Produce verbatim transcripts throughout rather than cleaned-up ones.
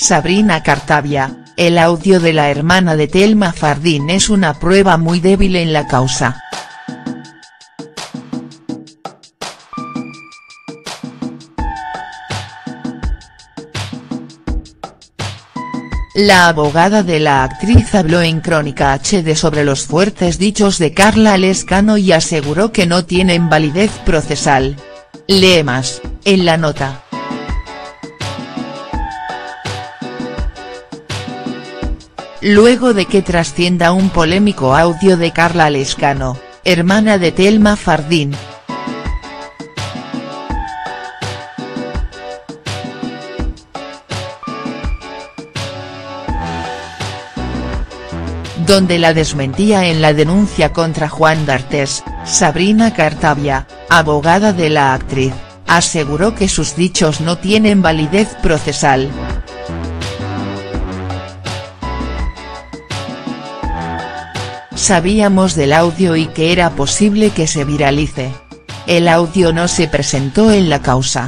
Sabrina Cartabia, el audio de la hermana de Thelma Fardín es una prueba muy débil en la causa. La abogada de la actriz habló en Crónica H D sobre los fuertes dichos de Carla Lescano y aseguró que no tienen validez procesal. Lee más, en la nota. Luego de que trascienda un polémico audio de Carla Lescano, hermana de Thelma Fardín, donde la desmentía en la denuncia contra Juan d'Artes, Sabrina Cartabia, abogada de la actriz, aseguró que sus dichos no tienen validez procesal. Sabíamos del audio y que era posible que se viralice. El audio no se presentó en la causa.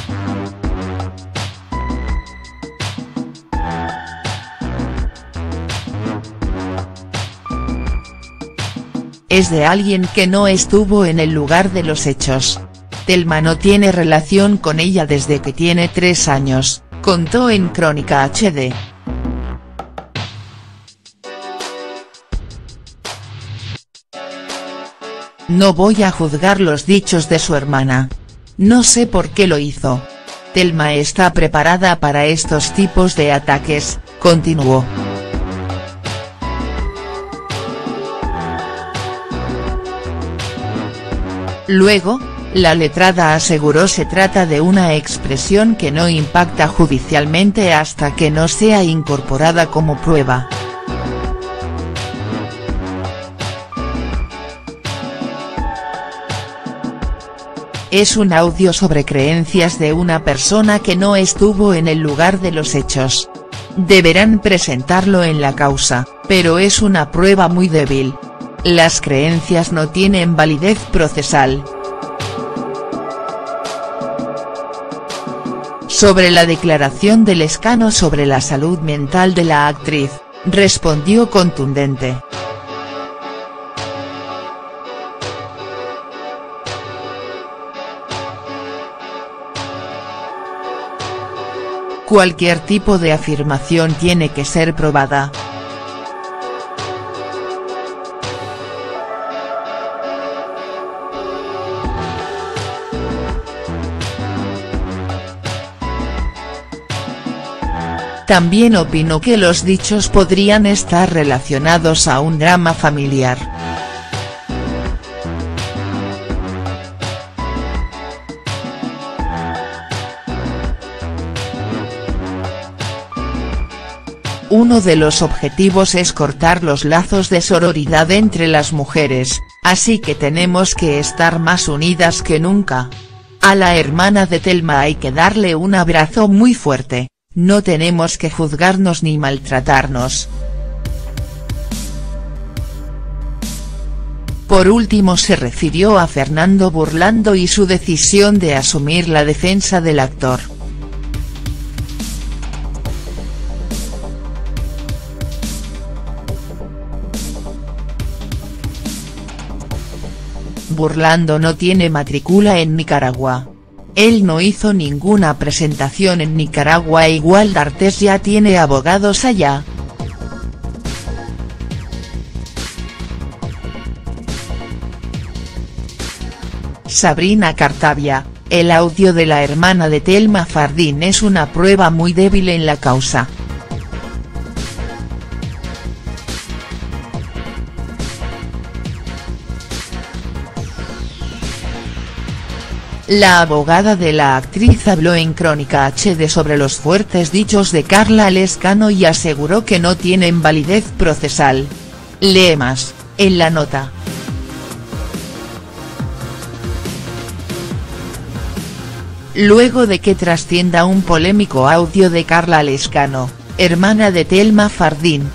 Es de alguien que no estuvo en el lugar de los hechos. Thelma no tiene relación con ella desde que tiene tres años, contó en Crónica H D. No voy a juzgar los dichos de su hermana. No sé por qué lo hizo. Thelma está preparada para estos tipos de ataques, continuó. Luego, la letrada aseguró se trata de una expresión que no impacta judicialmente hasta que no sea incorporada como prueba. Es un audio sobre creencias de una persona que no estuvo en el lugar de los hechos. Deberán presentarlo en la causa, pero es una prueba muy débil. Las creencias no tienen validez procesal. Sobre la declaración de Lescano sobre la salud mental de la actriz, respondió contundente. Cualquier tipo de afirmación tiene que ser probada. También opinó que los dichos podrían estar relacionados a un drama familiar. Uno de los objetivos es cortar los lazos de sororidad entre las mujeres, así que tenemos que estar más unidas que nunca. A la hermana de Thelma hay que darle un abrazo muy fuerte. No tenemos que juzgarnos ni maltratarnos. Por último se refirió a Fernando Burlando y su decisión de asumir la defensa del actor. Burlando no tiene matrícula en Nicaragua. Él no hizo ninguna presentación en Nicaragua e igual d'Artes ya tiene abogados allá. Sabrina Cartabia, el audio de la hermana de Thelma Fardín es una prueba muy débil en la causa. La abogada de la actriz habló en Crónica H D sobre los fuertes dichos de Carla Lescano y aseguró que no tienen validez procesal. Lee más, en la nota. Luego de que trascienda un polémico audio de Carla Lescano, hermana de Thelma Fardín,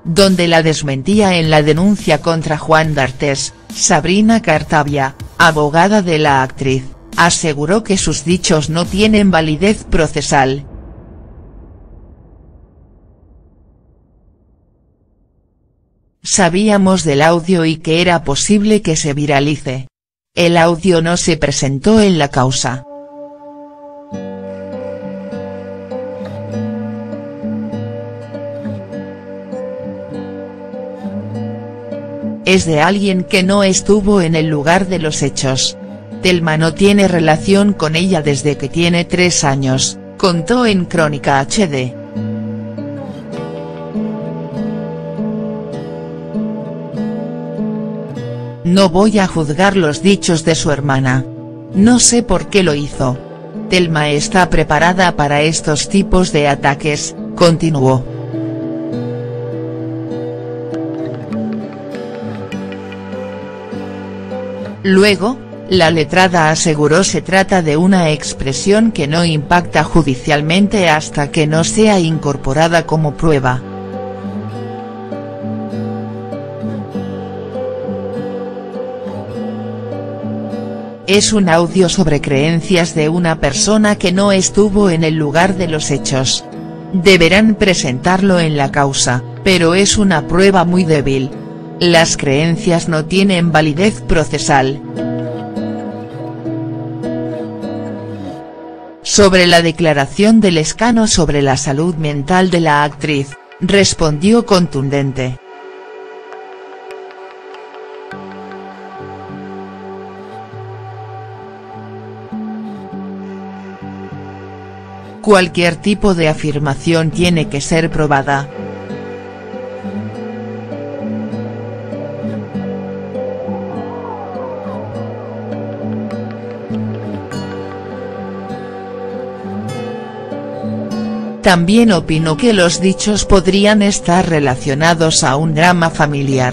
donde la desmentía en la denuncia contra Juan d'Artes. Sabrina Cartabia, abogada de la actriz, aseguró que sus dichos no tienen validez procesal. Sabíamos del audio y que era posible que se viralice. El audio no se presentó en la causa. Es de alguien que no estuvo en el lugar de los hechos. Thelma no tiene relación con ella desde que tiene tres años, contó en Crónica H D. No voy a juzgar los dichos de su hermana. No sé por qué lo hizo. Thelma está preparada para estos tipos de ataques, continuó. Luego, la letrada aseguró se trata de una expresión que no impacta judicialmente hasta que no sea incorporada como prueba. Es un audio sobre creencias de una persona que no estuvo en el lugar de los hechos. Deberán presentarlo en la causa, pero es una prueba muy débil. Las creencias no tienen validez procesal. Sobre la declaración de Lescano sobre la salud mental de la actriz, respondió contundente. Cualquier tipo de afirmación tiene que ser probada. También opinó que los dichos podrían estar relacionados a un drama familiar.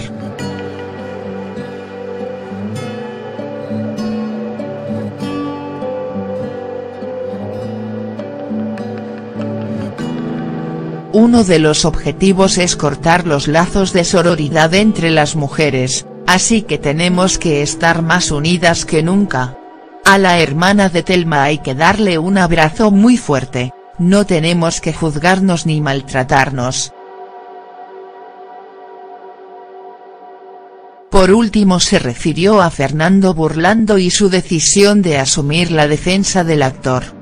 Uno de los objetivos es cortar los lazos de sororidad entre las mujeres, así que tenemos que estar más unidas que nunca. A la hermana de Thelma hay que darle un abrazo muy fuerte, no tenemos que juzgarnos ni maltratarnos. Por último se refirió a Fernando Burlando y su decisión de asumir la defensa del actor.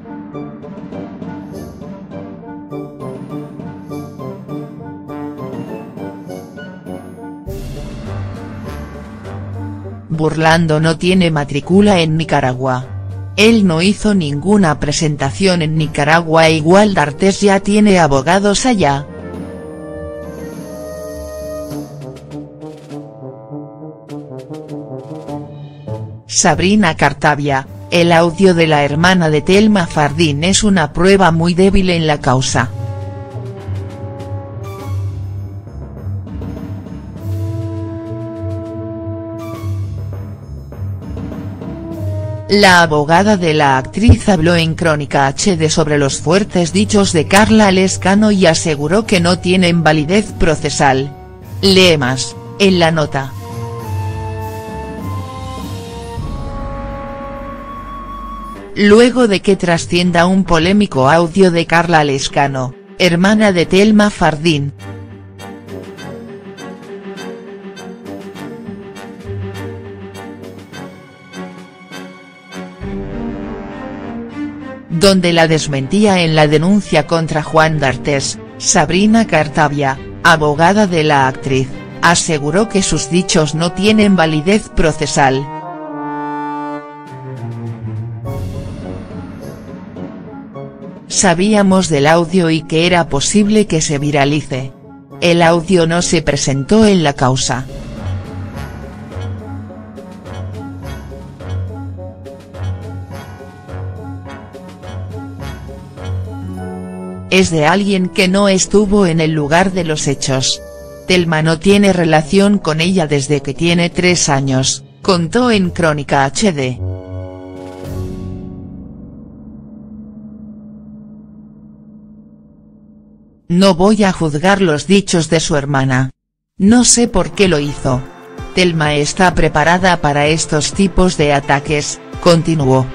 Burlando no tiene matrícula en Nicaragua. Él no hizo ninguna presentación en Nicaragua e igual d'Artes ya tiene abogados allá. Sabrina Cartabia, el audio de la hermana de Thelma Fardín es una prueba muy débil en la causa. La abogada de la actriz habló en Crónica H D sobre los fuertes dichos de Carla Lescano y aseguró que no tienen validez procesal. Lee más, en la nota. Luego de que trascienda un polémico audio de Carla Lescano, hermana de Thelma Fardín, donde la desmentía en la denuncia contra Juan d'Artes, Sabrina Cartabia, abogada de la actriz, aseguró que sus dichos no tienen validez procesal. Sabíamos del audio y que era posible que se viralice. El audio no se presentó en la causa. Es de alguien que no estuvo en el lugar de los hechos. Thelma no tiene relación con ella desde que tiene tres años, contó en Crónica H D. No voy a juzgar los dichos de su hermana. No sé por qué lo hizo. Thelma está preparada para estos tipos de ataques, continuó.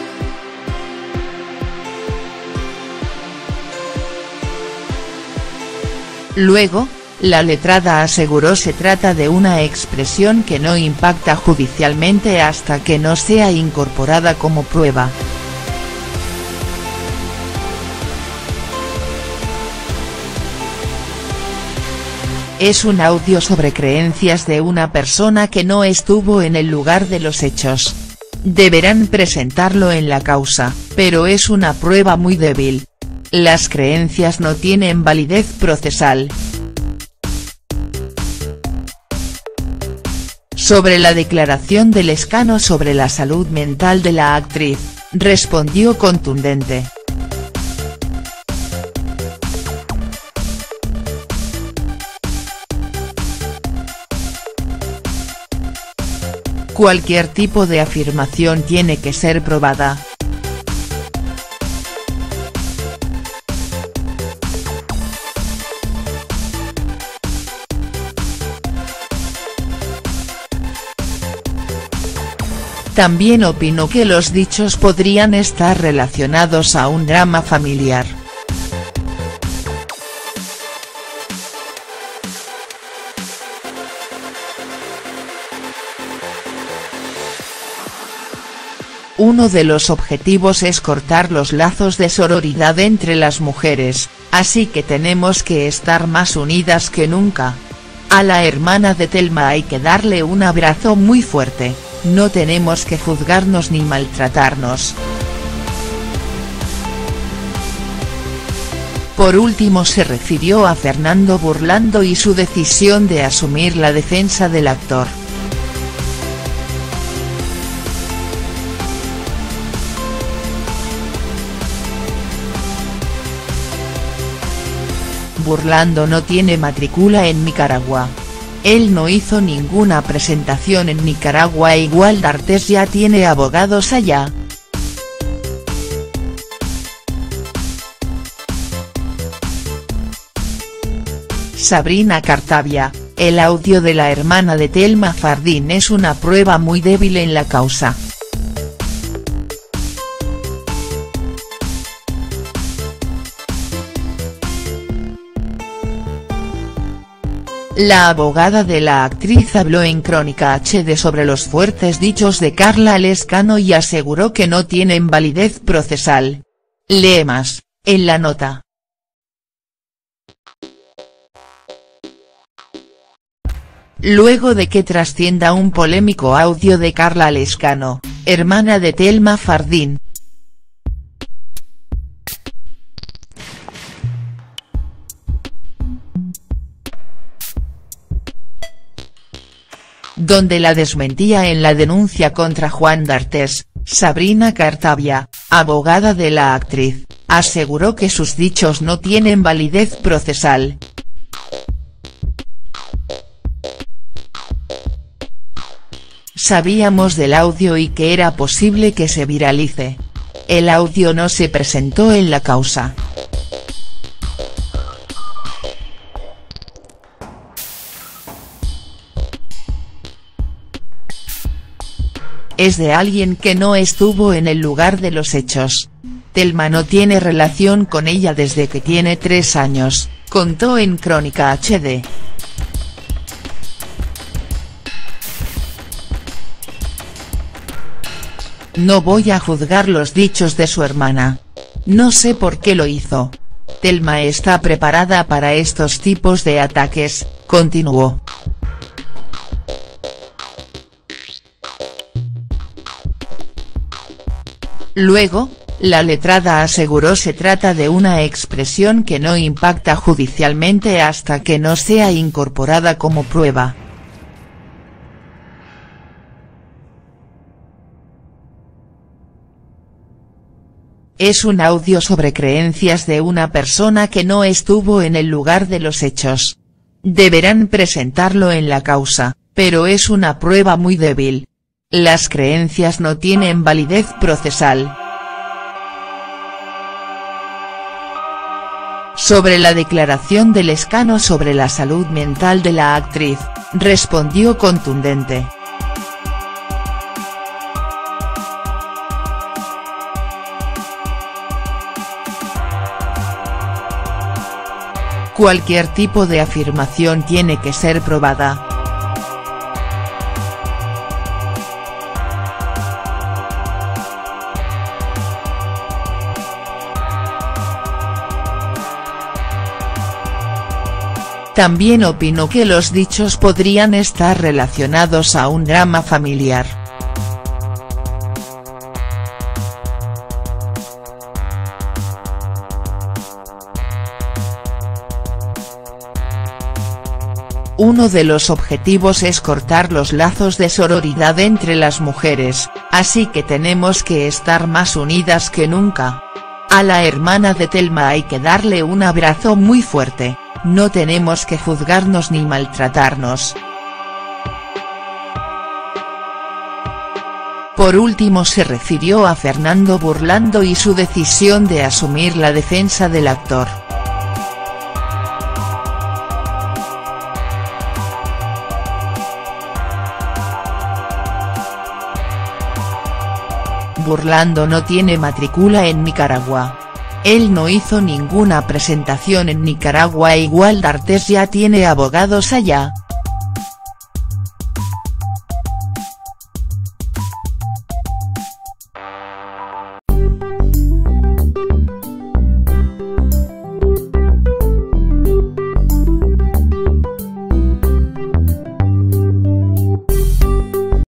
Luego, la letrada aseguró se trata de una expresión que no impacta judicialmente hasta que no sea incorporada como prueba. Es un audio sobre creencias de una persona que no estuvo en el lugar de los hechos. Deberán presentarlo en la causa, pero es una prueba muy débil. Las creencias no tienen validez procesal. Sobre la declaración de Lezcano sobre la salud mental de la actriz, respondió contundente. Cualquier tipo de afirmación tiene que ser probada. También opinó que los dichos podrían estar relacionados a un drama familiar. Uno de los objetivos es cortar los lazos de sororidad entre las mujeres, así que tenemos que estar más unidas que nunca. A la hermana de Thelma hay que darle un abrazo muy fuerte, no tenemos que juzgarnos ni maltratarnos. Por último se refirió a Fernando Burlando y su decisión de asumir la defensa del actor. Burlando no tiene matrícula en Nicaragua. Él no hizo ninguna presentación en Nicaragua e igual D'Artes ya tiene abogados allá. Sabrina Cartabia, el audio de la hermana de Thelma Fardín es una prueba muy débil en la causa. La abogada de la actriz habló en Crónica H D sobre los fuertes dichos de Carla Lezcano y aseguró que no tienen validez procesal. Lee más, en la nota. Luego de que trascienda un polémico audio de Carla Lezcano, hermana de Thelma Fardín, donde la desmentía en la denuncia contra Juan D'Artes, Sabrina Cartabia, abogada de la actriz, aseguró que sus dichos no tienen validez procesal. Sabíamos del audio y que era posible que se viralice. El audio no se presentó en la causa. Es de alguien que no estuvo en el lugar de los hechos. Thelma no tiene relación con ella desde que tiene tres años, contó en Crónica H D. No voy a juzgar los dichos de su hermana. No sé por qué lo hizo. Thelma está preparada para estos tipos de ataques, continuó. Luego, la letrada aseguró se trata de una expresión que no impacta judicialmente hasta que no sea incorporada como prueba. Es un audio sobre creencias de una persona que no estuvo en el lugar de los hechos. Deberán presentarlo en la causa, pero es una prueba muy débil. Las creencias no tienen validez procesal. Sobre la declaración de Lezcano sobre la salud mental de la actriz, respondió contundente. Cualquier tipo de afirmación tiene que ser probada. También opinó que los dichos podrían estar relacionados a un drama familiar. Uno de los objetivos es cortar los lazos de sororidad entre las mujeres, así que tenemos que estar más unidas que nunca. A la hermana de Thelma hay que darle un abrazo muy fuerte, no tenemos que juzgarnos ni maltratarnos. Por último se refirió a Fernando Burlando y su decisión de asumir la defensa del actor. Burlando no tiene matrícula en Nicaragua. Él no hizo ninguna presentación en Nicaragua e igual D'Artes ya tiene abogados allá,